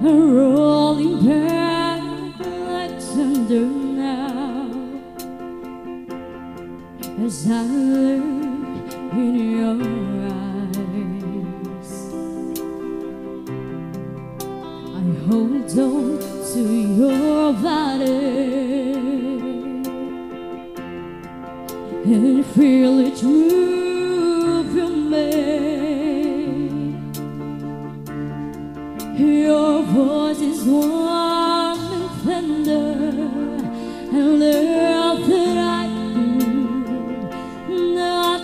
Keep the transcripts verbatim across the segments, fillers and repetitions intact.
rolling back like thunder now, as I look in your eyes. I hold on to your body and feel each move you make. Your voice is warm and tender, and love that I could not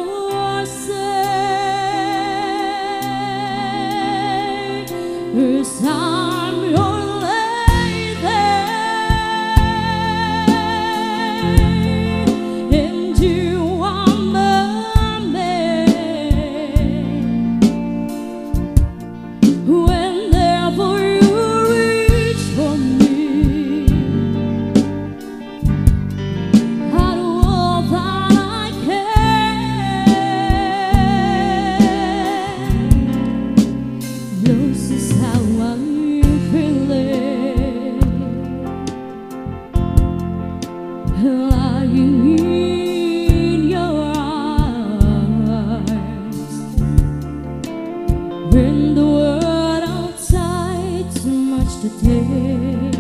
forsake. As I'm your lady, and you are my man. Whenever you reach for me, I do all that I can. This is how I'm feeling, lying in your arms. When the world outside too much to take,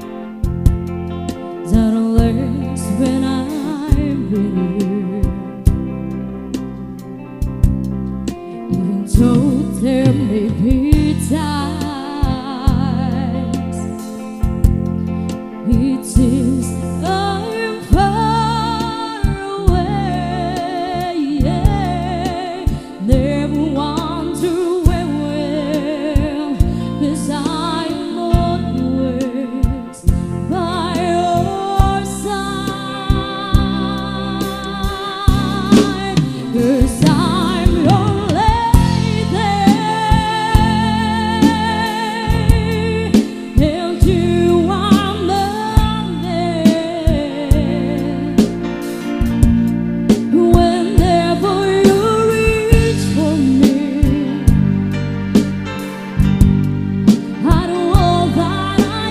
that alerts when I'm with you. Even though there may be times it seems I'm far away, yeah. Never wonder where we're, 'cause I'm always by your side. 'Cause I'm your lady, and you are my man. Whenever you reach for me, I do all that I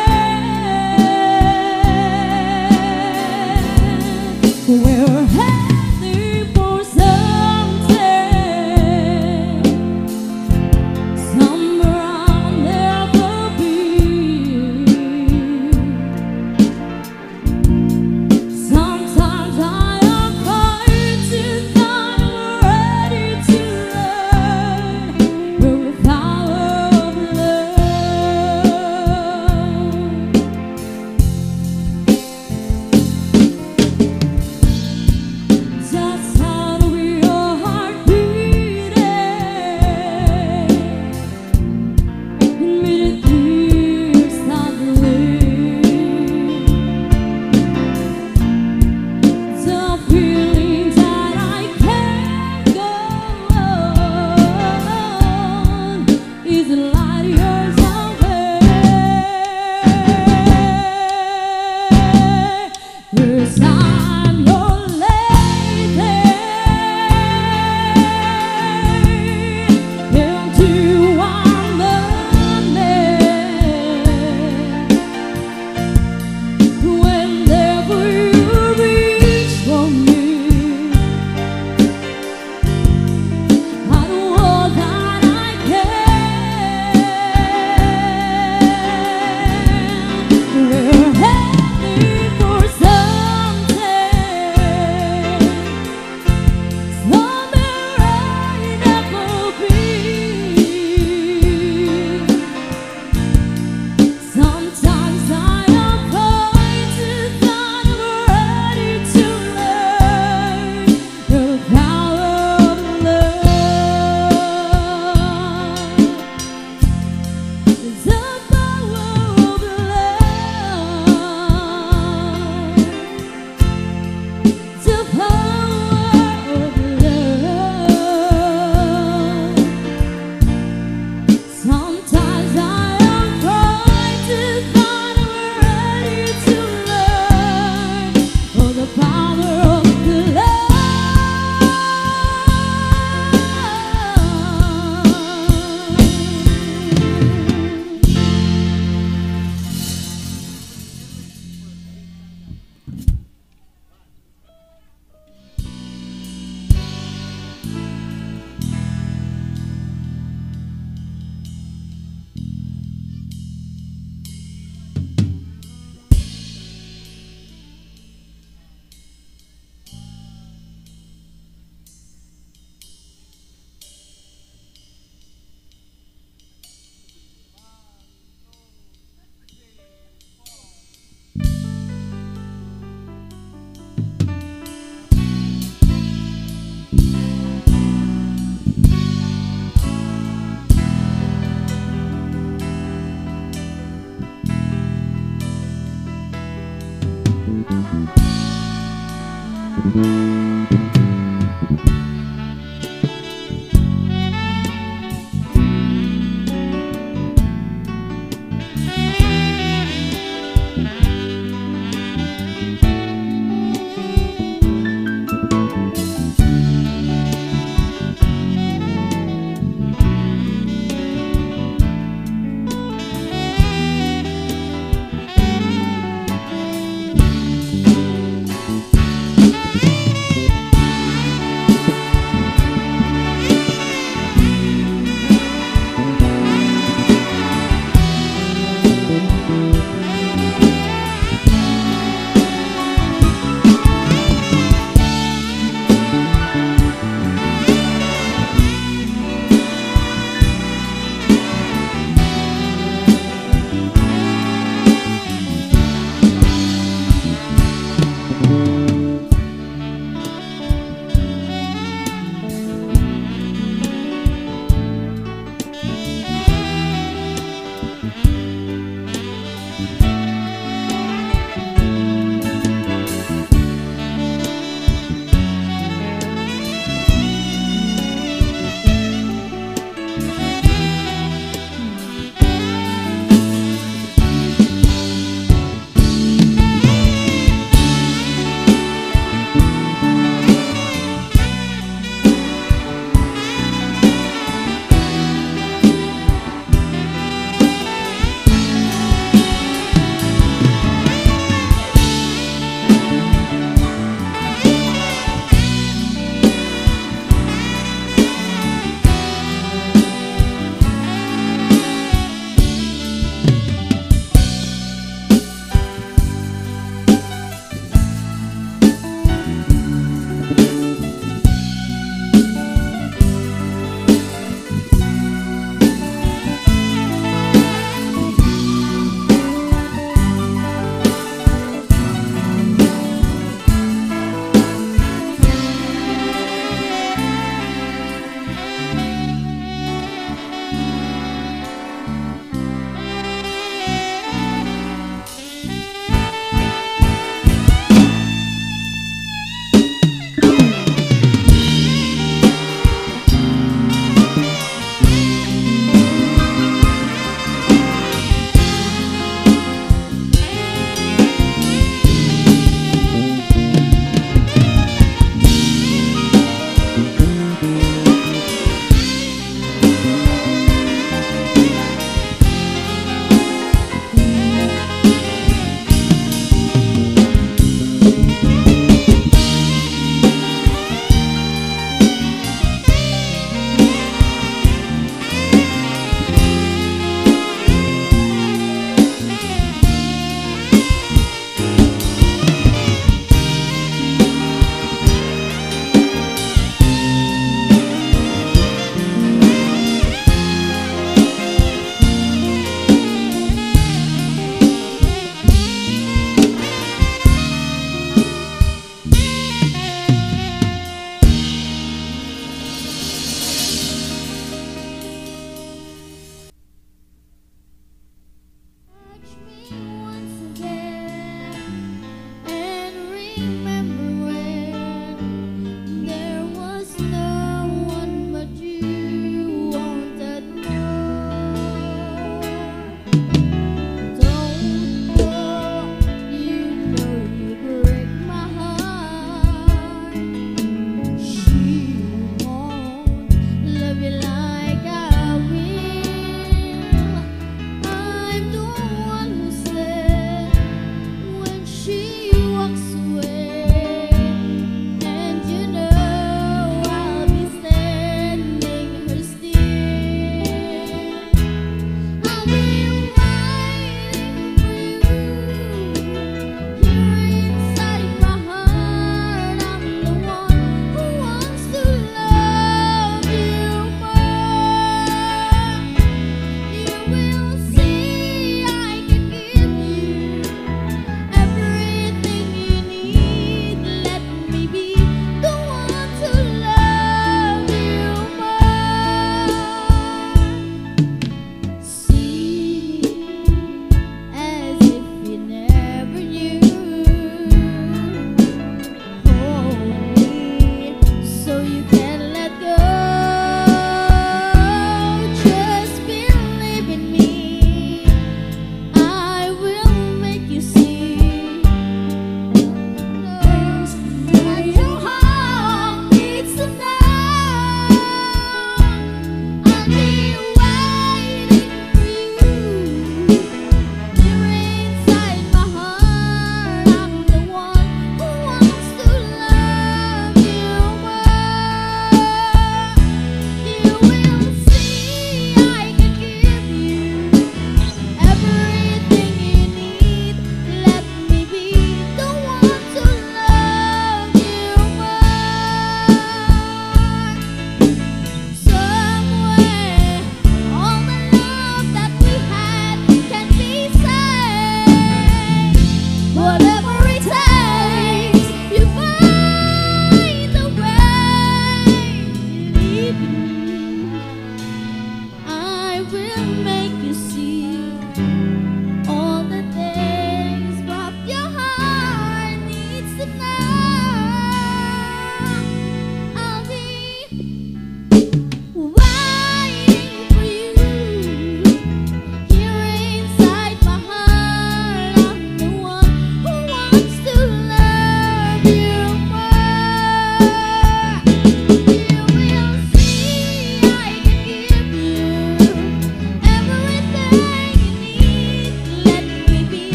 can. We're heading for something, somewhere I'll never be. Sometimes I am fighting, I'm ready to run with the power of love. Just how do your heart beating, immediately suddenly, the feeling that I can't go on is light years away. 'Cause I'm your lady, and you are my man. Whenever you reach for me, I do all that I can.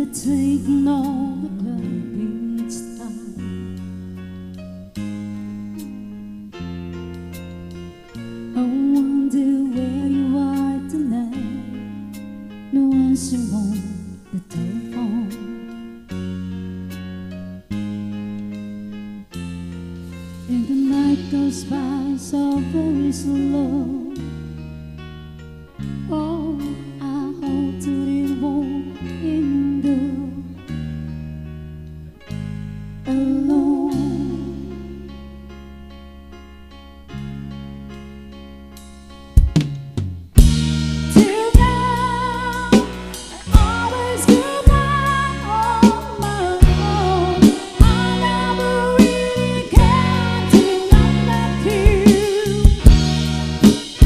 taking all the clubbing time. I wonder where you are tonight. No answer on the telephone. And the night goes by so very slow. Oh, I hope that it won't end up alone. Till now, I always go by on my own. I never really cared till I met you.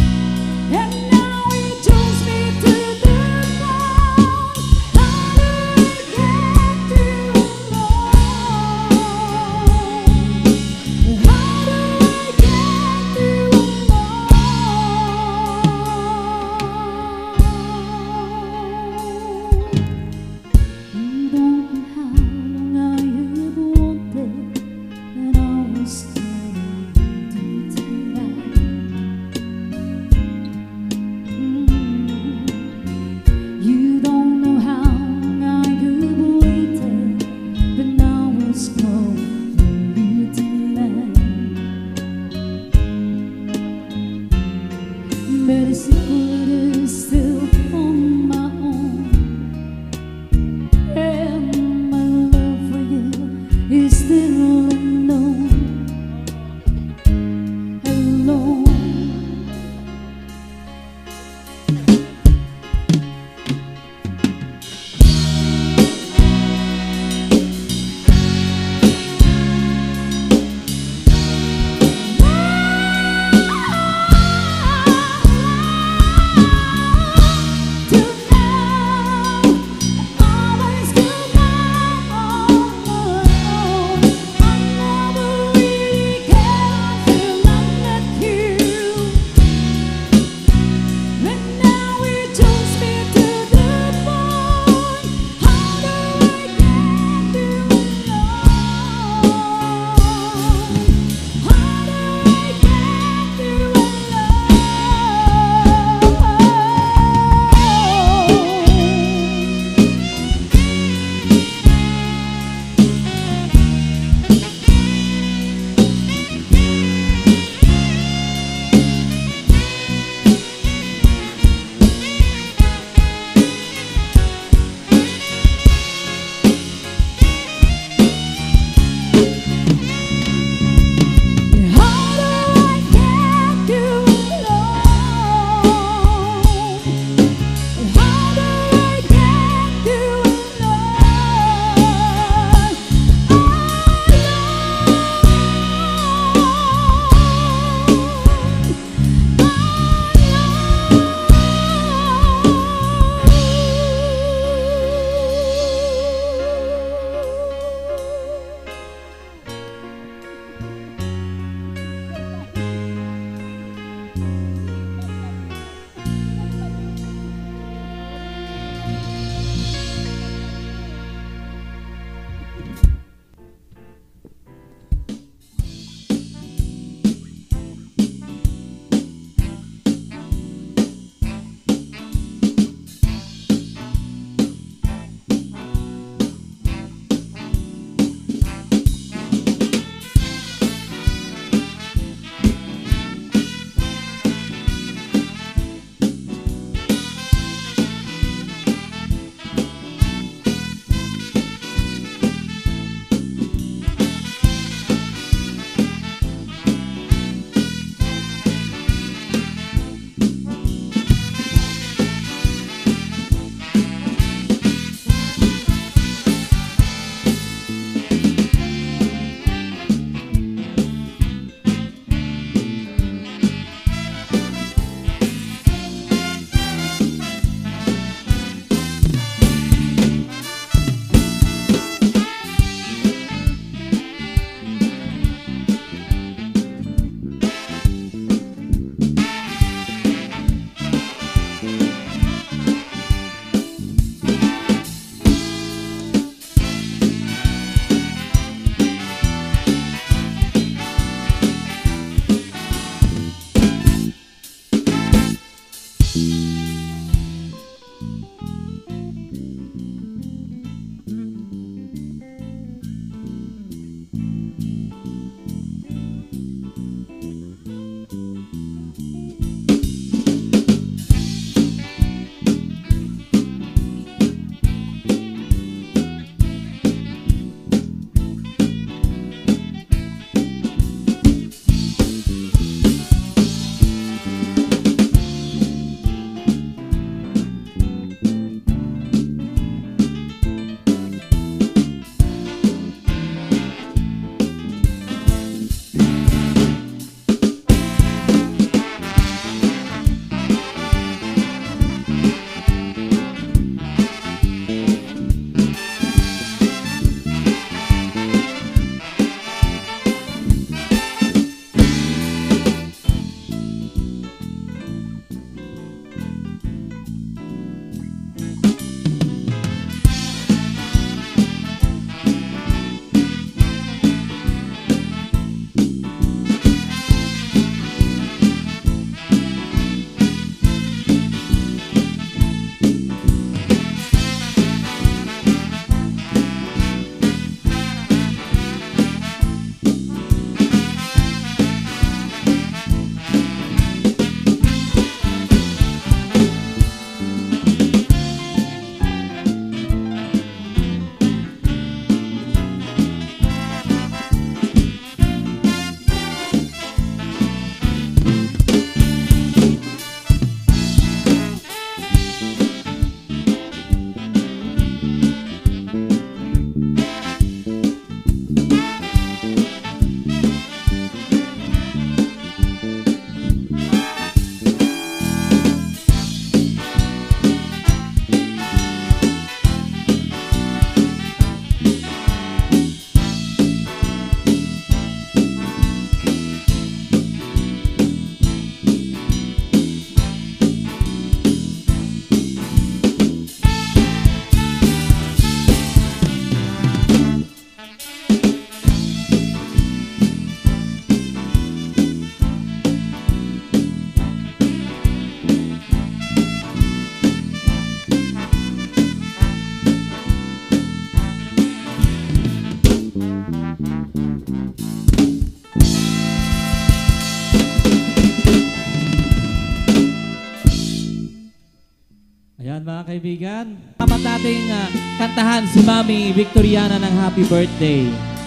kaibigan. Dapat nating uh, kantahan si Mami Victoriana ng happy birthday.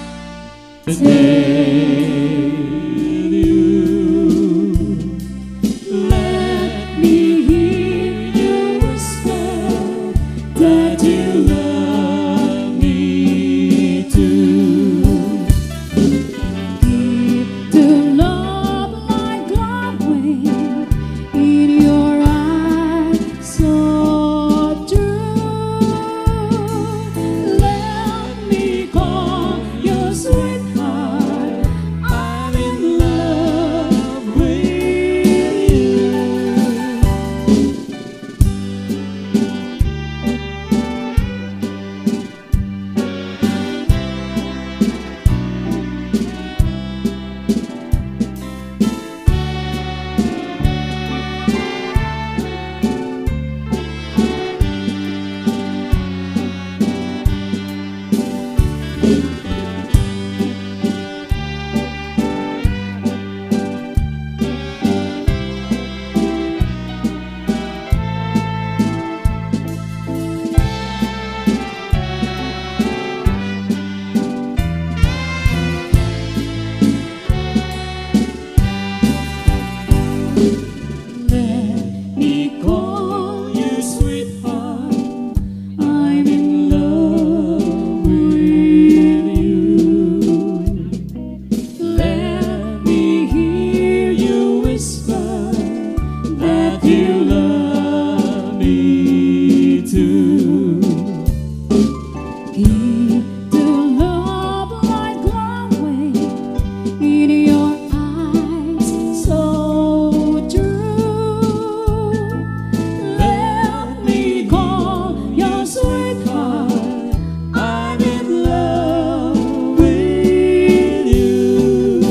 Today you let me hear you whisper that you love me too. Keep the love like glowing in your eyes so true. Let me call your sweetheart. I'm in love with you. Let me call you sweetheart. I'm in love with you. Let me hear you whisper that you love me too. Keep the love light glowing in your eyes so true. Let me call your sweetheart. I'm in love with you.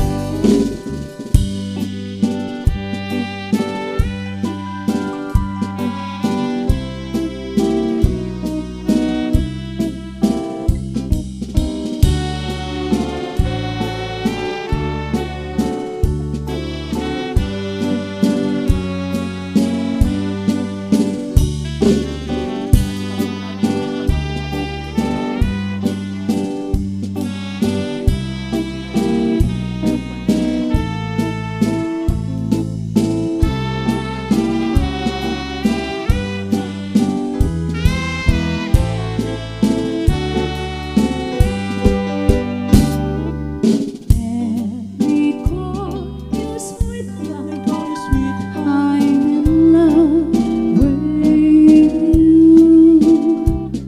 Let me call you sweetheart. I'm in love with you.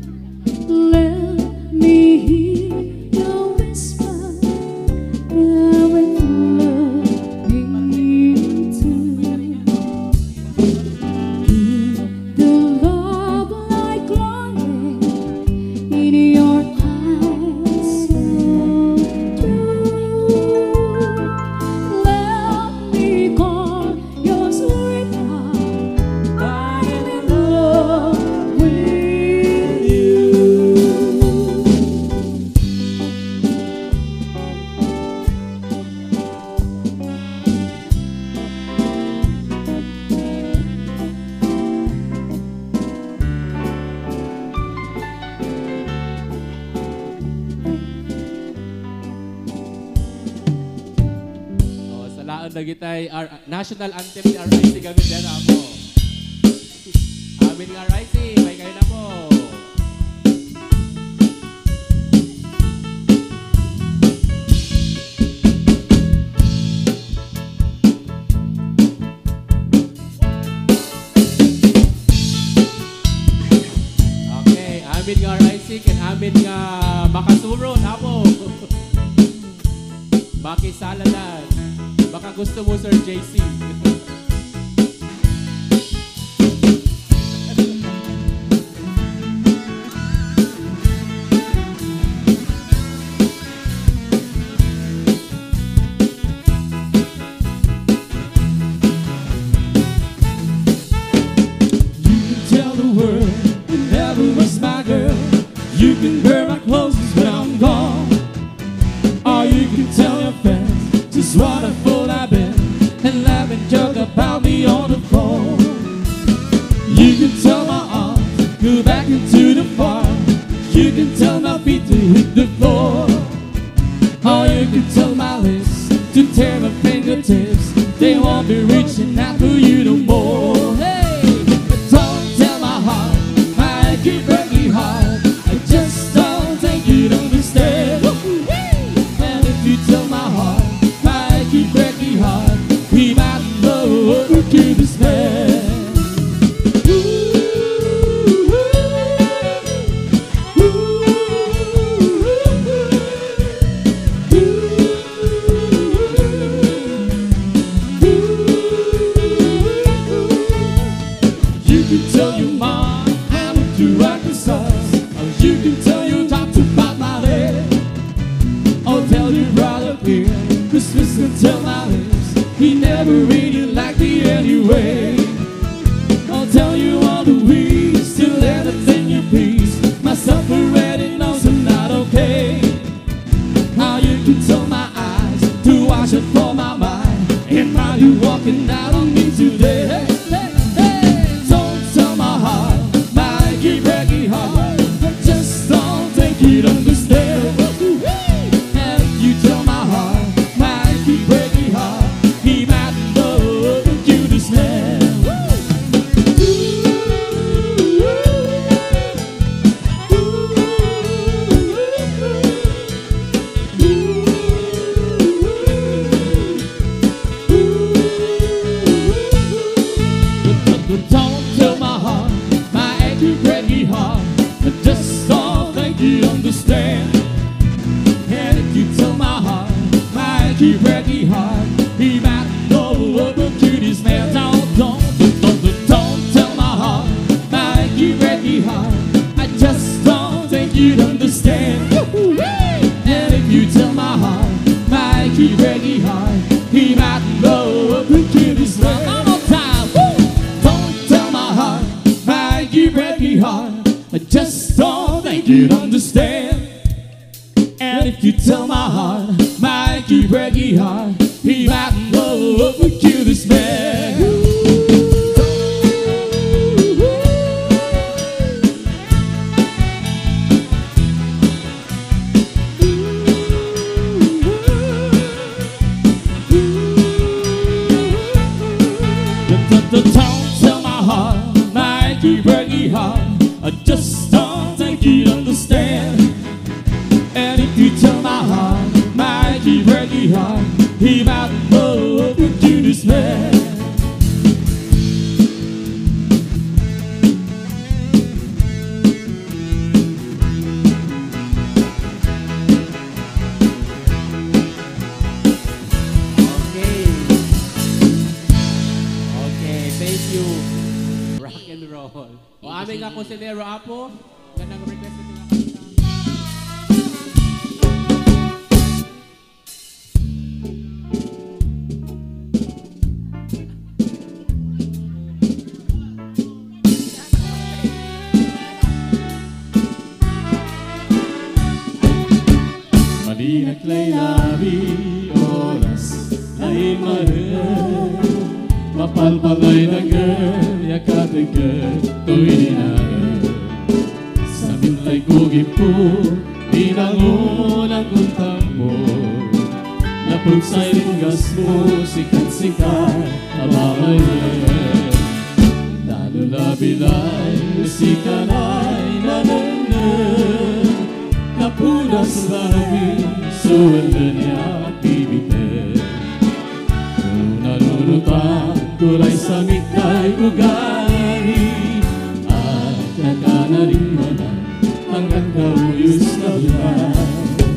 Let me hear you whisper that I'm in love with you too. Keep the love light glowing in your eyes so true. Let me call your sweetheart. I'm in love with you. Oh, sa laon na gitay R national anthem ni R I C gamit yan ako. Amin ng R I C, may kayo na po. Okay, amin ng R I C, ken amin nga makasuro na po. Makisalanan. Baka gusto mo, Sir J C. You can tell the world you never was my girl. You can wear my clothes when I'm gone. Or you can tell your friends just what a fool I've been and laugh and joke about me on the phone. You can tell my aunt tell my feet to hit the floor, or you can tell my lips to tear my fingertips. They won't be reaching out for you no more. Hey, don't tell my heart, I keep breaking heart. I just don't think you'd understand. And if you tell my heart, I keep breaking heart, he might know over to this man. You can tell your mom I went to Arkansas, or you can tell your doctor about my head, or tell your brother here Christmas can tell my lips he never really liked me anyway. I'll tell you all the ways till everything you please. Myself already knows I'm not okay. How you can tell my eyes to wash it for my mind, and while you're walking out on me today. Hey, hey, hey, don't tell my heart, my keep breaking heart. I just don't think you'd understand. And if you tell my heart, my keep breaking heart, he might know you this man. Don't tell my heart, my achy breaky heart, I just don't think you understand. And if you tell my heart, my achy breaky heart, he might know what the cutest man. Don't, don't, don't, don't, don't tell my heart, my achy breaky heart, I just don't think you'd understand. And if you tell my heart, my achy breaky heart, he might know what the cutest man. One more time, woo! Don't tell my heart, my achy breaky heart, I just don't think you'd understand. And if you tell my heart, my achy breaky heart, he might know what the cutest man. Don't tell my heart, my achy breaky heart, I just don't think you'd understand. And if you tell my heart, my achy breaky heart, he might know what the cutest man. Okay. Okay, thank you. Rock and roll. O aming nga konsilero Apo, ganang request na Malihat laylabi, oras ay mahal, mapalpalay na girl, yakatigat, tuwin na girl. Sa minlay kugipo, pinangunan kong tambo, napunsay ringgas mo, sikat-sikat, abangay girl. Lalo labilay, sikat ay mananag, napunas langit, suwanda niya bibigay. Kung nanunutan, kulay sa mitay ugali, at nakanalimanan hanggang kauyos na bulan.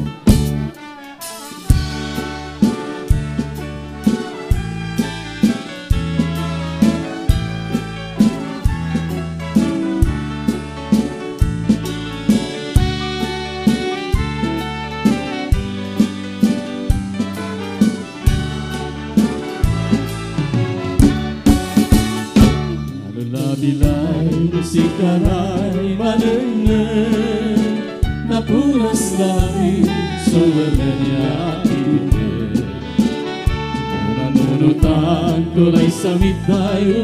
Bilay, sikat ay mananag, napunas langit, suwala niya ibigay. Kung nanunutan, kulay sa mitay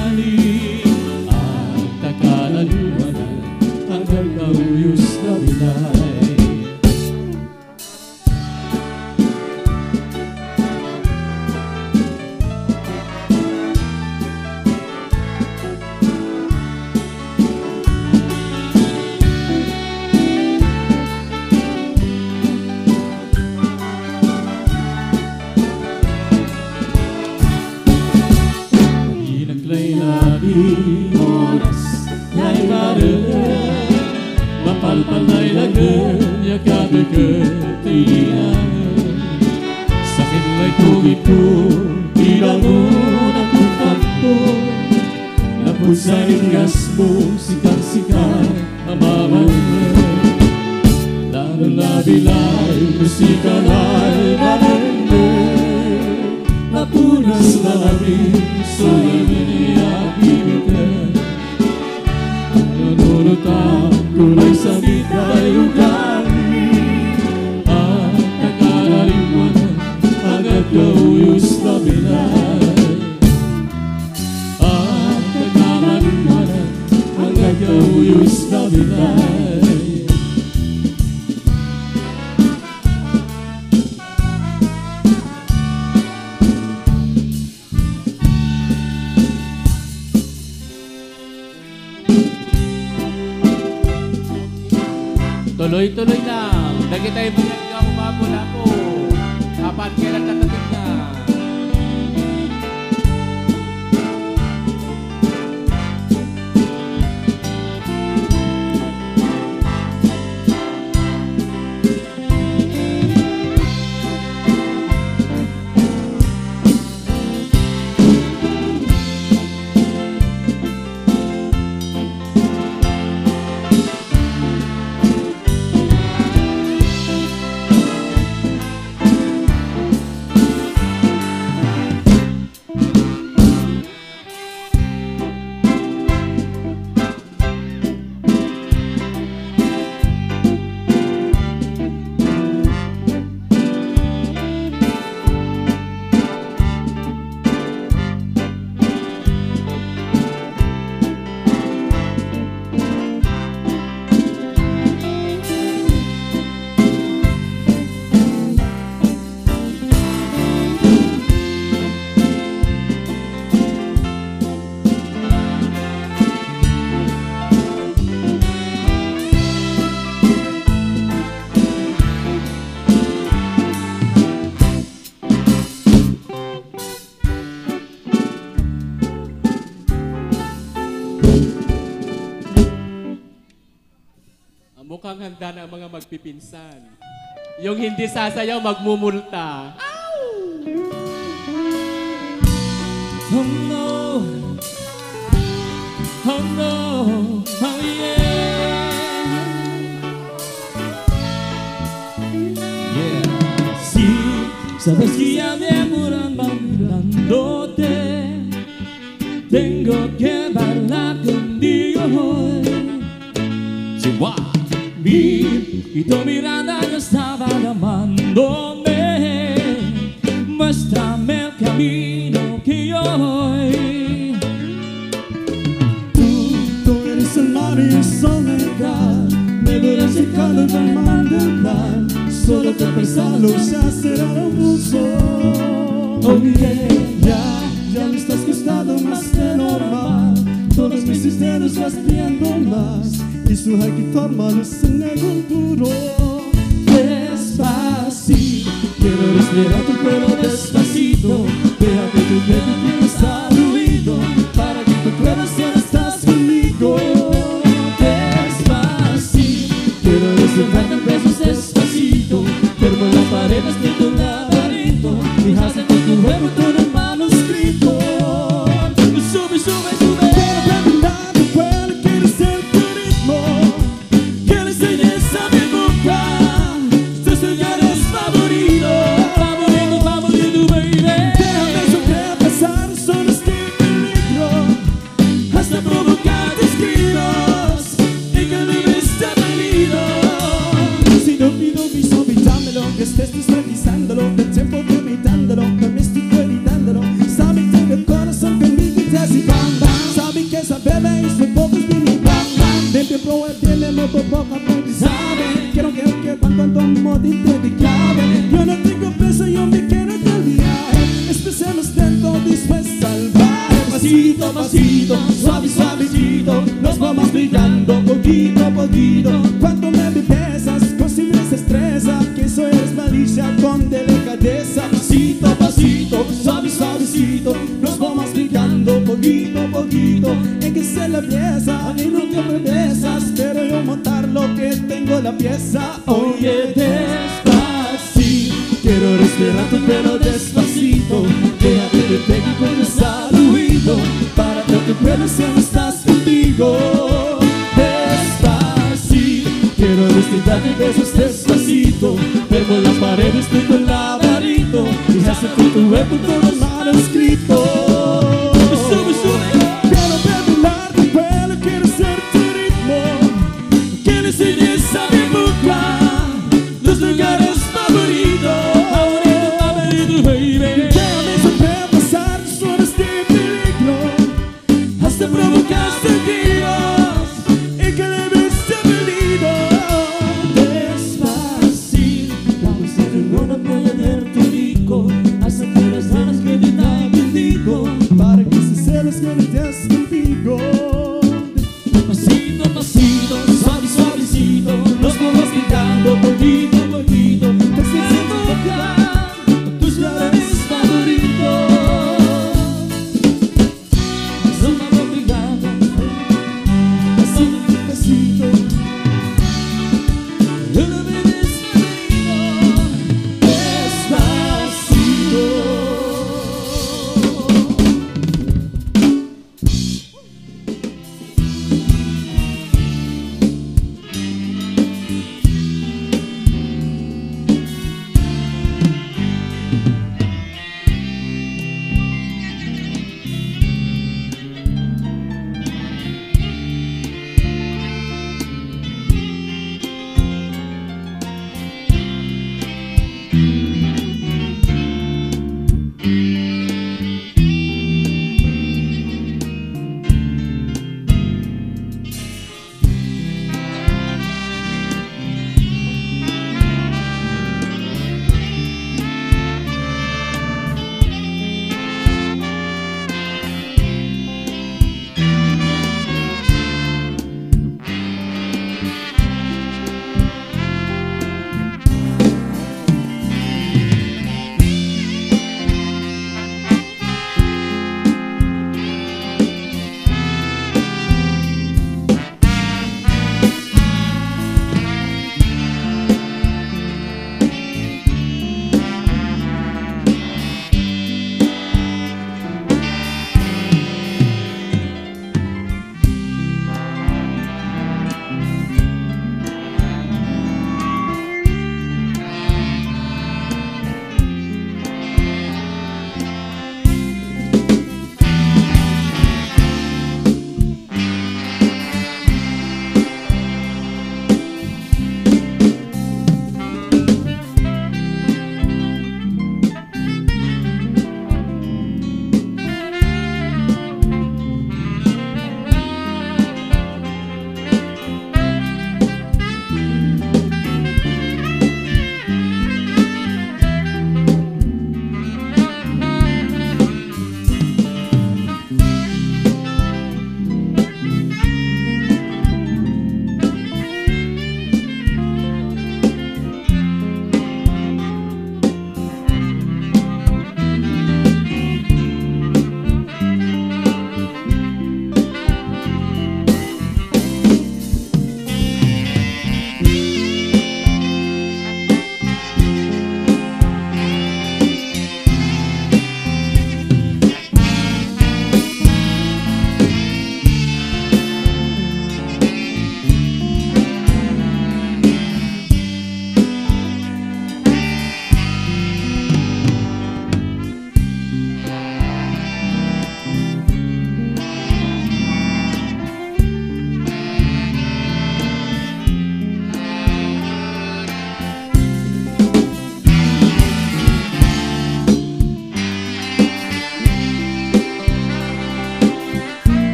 ugali, at nakalalumanan hanggang kauyos na bila. oras ay bareng mapalpalay lagan yakapin ketidian sakit lay tugipo ilangon ang pagkakpo napusay gas mo sikat-sikat ang mga lalo na bilay musika na'y malende napunas na labing sulay kulay sa mitay ugali at nakaralimutan agad kauyos na bilay at nakaralimutan agad kauyos na bilay. Tuloy-tuloy lang. Lagi tayo bigyan ka umabula po. Kapan kailan katating na. Mukhang handa na ang mga magpipinsan. Yung hindi sasayaw, magmumulta. Oh no, oh no, oh yeah. Yeah. Sí, sabes que ya demoran bailándote. Tengo que bailar contigo hoy. Chihuahua. Y tu mirada ya estaba llamándome. Muéstrame el camino que yo voy. Tú, tú eres el mar y el soledad. Me verás el calor del mar del mar. Solo por pensarlo se hace hermoso. Oh yeah, ya, ya me estás gustando más de normal. Todos mis sistemas vas viendo más. Y su hacketor manos en el futuro. Despacito, quiero respirar tu pelo despacito. Deja que tu cuerpo piensa al oído, para que tu cuerpo siempre estás conmigo. Despacito, quiero respirar en besos despacito. Firmo las paredes de tu laberinto, fijaste con tu juego todo el manuscrito. Sube, sube, sube. Estés tus oído. Cuando me besas con simple destreza, que eso es malicia con delicadeza. Pasito a pasito, suave suavecito, nos vamos brincando poquito a poquito. En que se la pieza, a mí no te besas, pero yo montar lo que tengo la pieza. Oye, despacito, quiero respirar tu pelo despacito. Déjate que te pegue con esa ruido, para que tu pelo siempre estás contigo. Despacito, quiero respirar besos despacito. Vemos las paredes, tengo el laberinto, y hace con tu cuerpo todo el mal escrito. Sube, sube. Quiero revelar tu pelo, quiero ser tu ritmo. Quiero enseñes a mi boca los lugares favoritos. Favorito, favorito, baby. Déjame sobrepasar tus horas de peligro, hasta provocar sentidos y que debes ser venido. Despacito, vamos a hacer una playa de rico, hasta que las ganas que te da bendigo.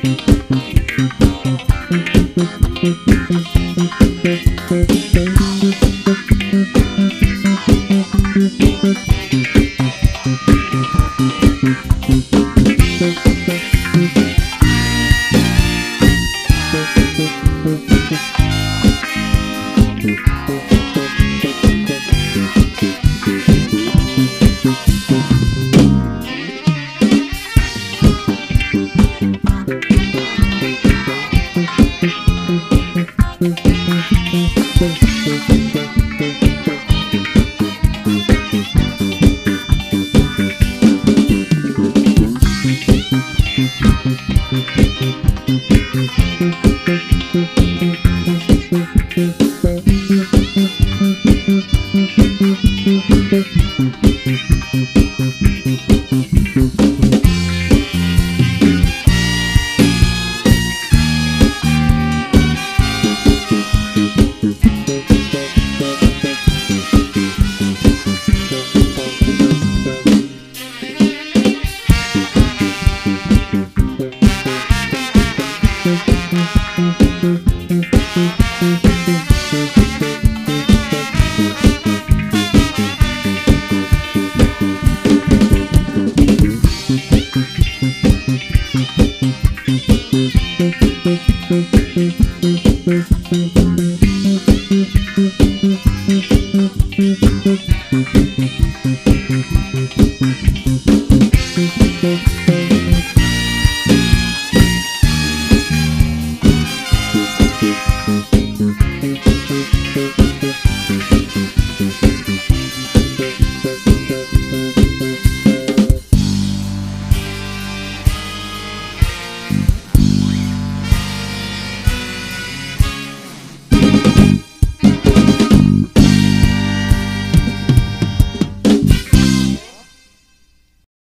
Thank you.